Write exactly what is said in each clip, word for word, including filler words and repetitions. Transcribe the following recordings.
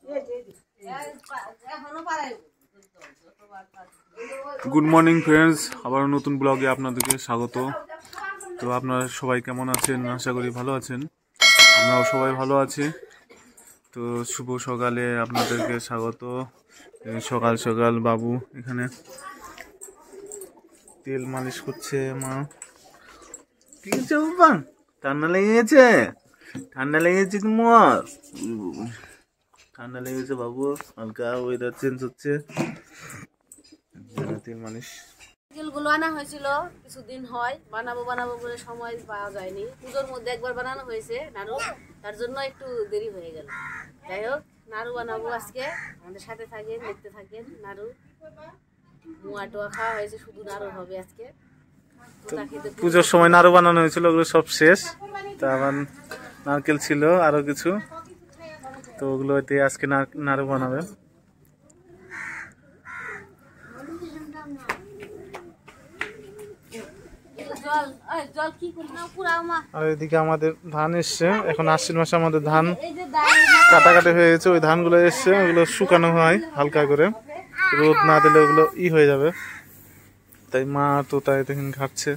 Good morning friends, আবার নতুন ব্লগে আপনাদেরকে স্বাগত। তো আপনারা সবাই কেমন আছেন? আশা করি ভালো আছেন। আমরাও সবাই ভালো আছি। তো শুভ সকালে আপনাদেরকে স্বাগত। সকাল সকাল বাবু এখানে তেল মালিশ করছে মা। কি হচ্ছে বাবা? ঠান্ডা লেগে গেছে? ঠান্ডা লেগেছে তোমার? ঠান্ডা লেগেছে বাবু, হালকা ওয়েদার চেঞ্জ হচ্ছে। তেল মালিশ গুলো আনা হয়েছিল কিছুদিন হয়, বানাবো বানাবো করে সময় পাওয়া যায়নি। পুজোর মধ্যে একবার বানানো হয়েছে নাড়ু, তার জন্য একটু দেরি হয়ে গেল। যাই হোক, নাড়ু বানাবো আজকে, আমাদের সাথে থাকেন, দেখতে থাকেন। নাড়ু মুয়া টোয়া খাওয়া হয়েছে, শুধু নাড়ু হবে আজকে। পুজোর সময় নাড়ু বানানো হয়েছিল, ওগুলো সব শেষ। তা আবার নারকেল ছিল আরো কিছু, তো ওগুলো আজকে নাড়ু বানাবে। আর এদিকে আমাদের ধান এসছে, এখন আশ্বিন মাসে আমাদের ধান কাটাকাটি হয়ে গেছে। ওই ধানগুলো এসছে, ওগুলো শুকানো হয় হালকা করে, রোদ না দিলে ওগুলো ই হয়ে যাবে। তাই মা তো তাই দেখেন ঘাটছে।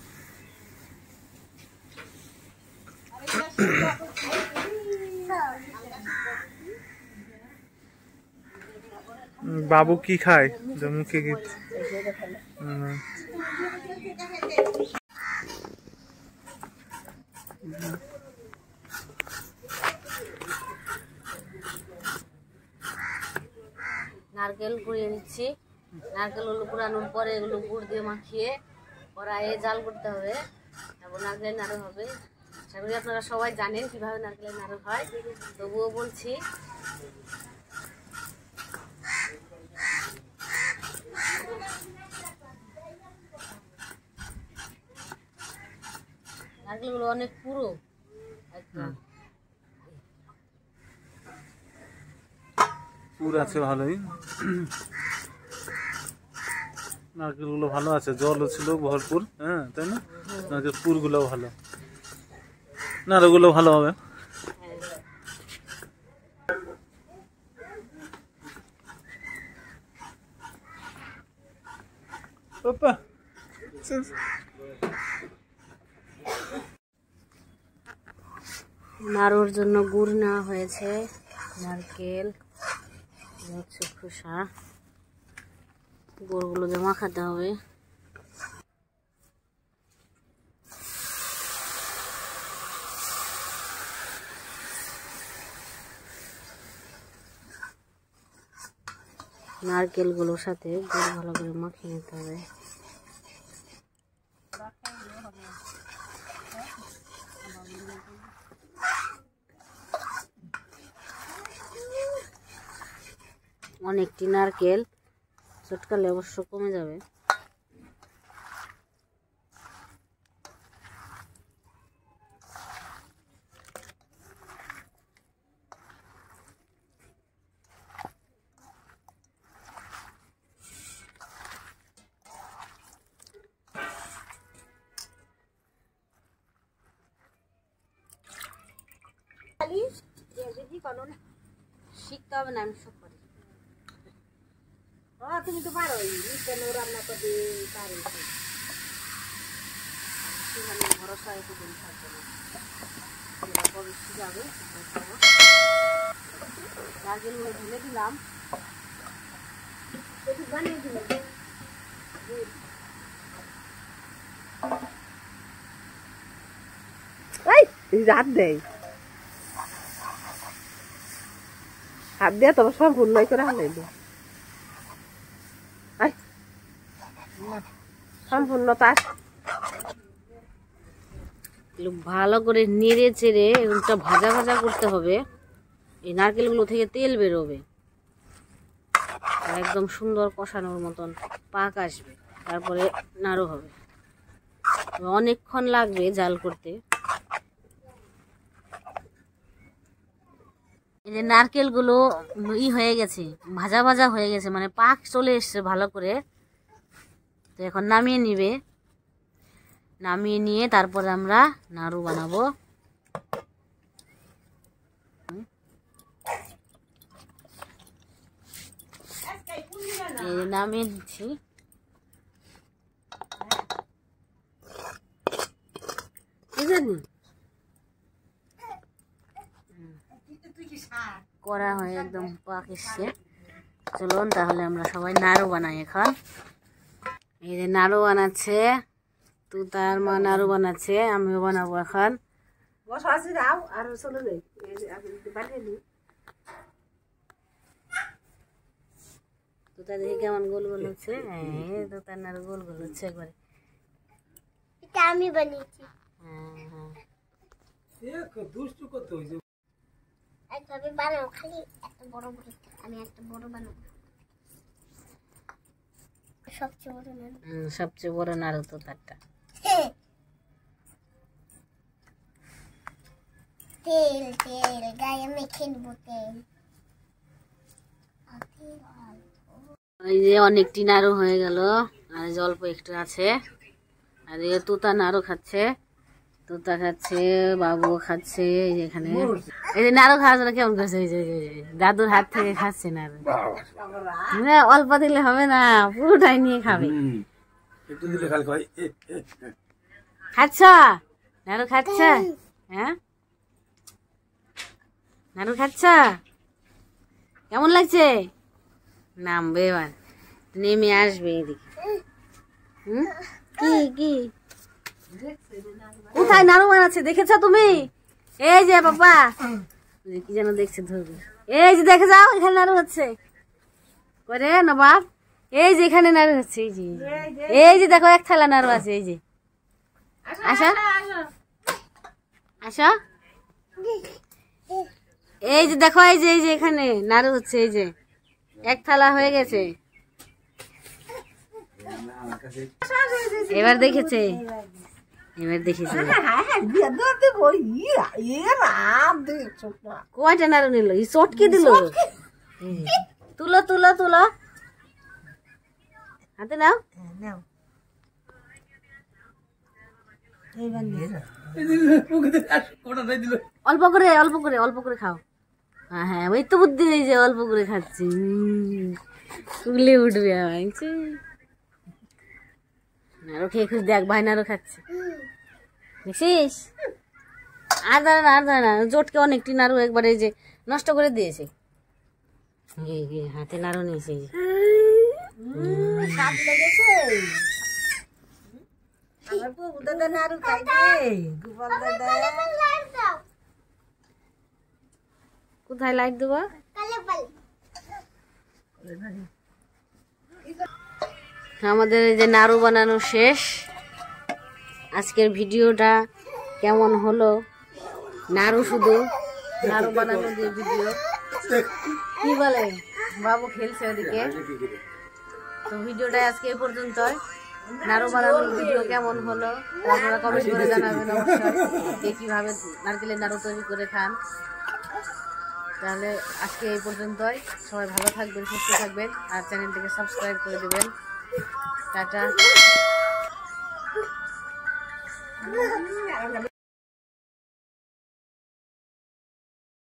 বাবু কি খায়? মুখে কি নারকেল কুড়িয়ে নিচ্ছি। নারকেল গুলো কুড়ানোর পরে এগুলো গুড় দিয়ে মাখিয়ে কড়াইয়ে জাল করতে হবে, তারপর নারকেলের নাড়ু হবে। আশা করি আপনারা সবাই জানেন কিভাবে নারকেলের নাড়ু হয়, তবুও বলছি। নারকেল গুলো অনেক পুরো, একদম পুর আছে ভালোই। নারকেল গুলো ভালো আছে, জলও ছিল ভরপুর। হ্যাঁ, তাই না? নারকেল পুর গুলো ভালো, নাড়ু গুলো ভালো হবে। নাড়ুর জন্য গুড় নেওয়া হয়েছে, নারকেল, খোসা, গুড়গুলো দিয়ে মাখাতে হবে। নারকেলগুলোর সাথে গুড় ভালো করে মাখিয়ে নিতে হবে। অনেকটি নারকেল, চটকালে অবশ্য কমে যাবে। শিখতে হবে না, আমি সব পারি। তুমি তো পারো, রান্না করতে পারো, ভরসা একটু দিন থাকবে না, শিখাবে। নারকেলগুলো ঢেলে দিলাম, বানিয়ে দিলাম। রাত দেয় হাত দিয়ে তোমার সব ভুল নয় করে হালাই দেয় সম্পূর্ণতা। ভালো করে নেড়ে চেড়ে এগুলোটা ভাজা ভাজা করতে হবে। এই নারকেলগুলো থেকে তেল বেরোবে, একদম সুন্দর কষানোর মতন পাক আসবে, তারপরে নাড়ু হবে। অনেকক্ষণ লাগবে জাল করতে। এই যে নারকেলগুলো ই হয়ে গেছে, ভাজা ভাজা হয়ে গেছে, মানে পাক চলে এসছে ভালো করে। তো এখন নামিয়ে নিবে, নামিয়ে নিয়ে তারপরে আমরা নাড়ু বানাবো। এই যে নামিয়ে দিচ্ছি। করা হয় একদম পাক এসছে। চলুন তাহলে আমরা সবাই নাড়ু বানাই এখন। এই যে নাড়ু বানাচ্ছে, তুই তার মা নাড়ু বানাচ্ছে, আমিও বানাবো এখন। তুতা দেখি কেমন গোল গোল হচ্ছে। হ্যাঁ তুতার নাড়ু গোল গোল হচ্ছে একবারে। এটা আমি বানিয়েছি। হ্যাঁ হ্যাঁ একভাবে বানাও, খালি একটা বড় বড়। আমি একটা বড় বানাবো, সবচেয়ে বড় নাড়ু। হুম, সবচেয়ে বড় নাড়ু তুতারটা। তেল তেল গায়ে মেখে নেবো তেল। এই যে অনেকটি নাড়ু হয়ে গেল, আর এই যে অল্প একটু আছে। আর এই তুতা নাড়ু খাচ্ছে, তুতা খাচ্ছে, বাবু খাচ্ছে। এই যে এখানে এই যে নাড়ু খাওয়ার জন্য কেমন করছে, এই যে দাদুর হাত থেকে খাচ্ছে নাড়ু। না অল্প দিলে হবে না, পুরোটাই নিয়ে খাবে। খাচ্ছ নাড়ু, খাচ্ছ? হ্যাঁ নাড়ু খাচ্ছ? কেমন লাগছে? নামবে এবার, নেমে আসবে এদিকে। হুম কি কি কোথায় নাড়ু বানাচ্ছে দেখেছ তুমি? এই যে বাবা কি যেন দেখছে, ধরবে। এই যে দেখে যাও, এখানে নাড়ু হচ্ছে করে নবাব। এই যে এখানে নাড়ু হচ্ছে, এই যে এই যে দেখো এক থালা নাড়ু আছে। এই যে আসো আসো, এই যে দেখো, এই যে এই যে এখানে নাড়ু হচ্ছে। এই যে এক থালা হয়ে গেছে। এবার দেখেছে, এবার দেখেছে কয়টা নাড়ু নিল, চটকে দিল। তুলো তুলো তুলো, হাতে নাও। অল্প করে অল্প করে অল্প করে খাও। হ্যাঁ হ্যাঁ ওই তো বুদ্ধি, এই যে অল্প করে খাচ্ছি, তুলে উঠবে। নাড়ু খেয়ে খুশ দেখ, ভাই নাড়ু খাচ্ছে দেখছিস? আর দাঁড়া না, আর দাঁড়া না, জোটকে অনেকটি নাড়ু একবারে এই যে নষ্ট করে দিয়েছে। হাতে নাড়ু নিয়েছে, কোথায় লাইট দেবো? আমাদের এই যে নাড়ু বানানো শেষ। আজকের ভিডিওটা কেমন হলো? নাড়ু, শুধু নাড়ু বানানো দিয়ে ভিডিও। কি বলে বাবু খেলছে ওদিকে। তো ভিডিওটা আজকে এই পর্যন্তই। নাড়ু বানানোর ভিডিও কেমন হলো আপনারা কমেন্ট করে জানাবেন অবশ্যই, কে কিভাবে নারকেলের নাড়ু তৈরি করে খান। তাহলে আজকে এই পর্যন্তই। সবাই ভালো থাকবেন, সুস্থ থাকবেন, আর চ্যানেলটিকে সাবস্ক্রাইব করে দেবেন। টাটা।